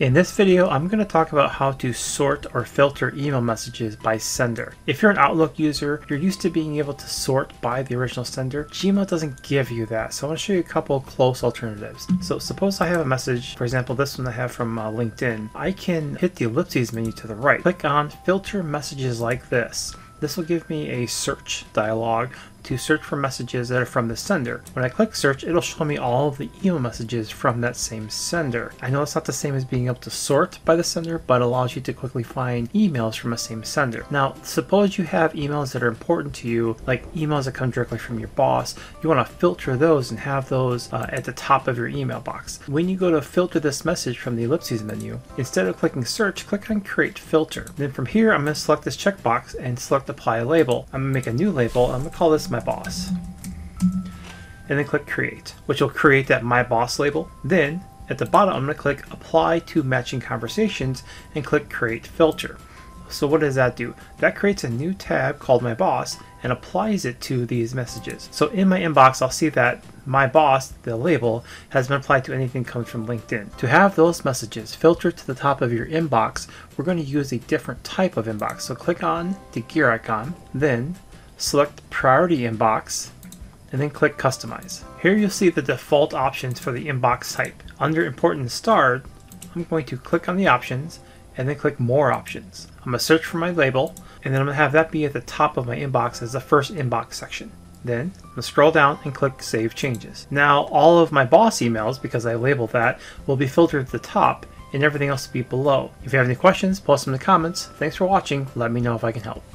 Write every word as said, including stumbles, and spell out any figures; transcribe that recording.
In this video, I'm going to talk about how to sort or filter email messages by sender. If you're an Outlook user, you're used to being able to sort by the original sender. Gmail doesn't give you that, so I want to show you a couple close alternatives. So suppose I have a message, for example, this one I have from uh, LinkedIn. I can hit the ellipses menu to the right, click on filter messages like this. This will give me a search dialog to search for messages that are from the sender. When I click search, it'll show me all of the email messages from that same sender. I know it's not the same as being able to sort by the sender, but it allows you to quickly find emails from a same sender. Now, suppose you have emails that are important to you, like emails that come directly from your boss. You want to filter those and have those uh, at the top of your email box. When you go to filter this message from the ellipses menu, instead of clicking search, click on create filter. Then from here, I'm going to select this checkbox and select apply a label. I'm going to make a new label. I'm going to call this my boss, and then click create, which will create that my boss label. Then at the bottom, I'm going to click apply to matching conversations and click create filter. So what does that do? That creates a new tab called my boss and applies it to these messages. So in my inbox, I'll see that my boss, the label, has been applied to anything that comes from LinkedIn. To have those messages filtered to the top of your inbox, we're going to use a different type of inbox. So click on the gear icon, then select priority inbox, and then click customize. Here you'll see the default options for the inbox type. Under important starred, I'm going to click on the options and then click more options. I'm going to search for my label, and then I'm going to have that be at the top of my inbox as the first inbox section. Then I'm going to scroll down and click save changes. Now all of my boss emails, because I labeled that, will be filtered at the top and everything else will be below. If you have any questions, post them in the comments. Thanks for watching. Let me know if I can help.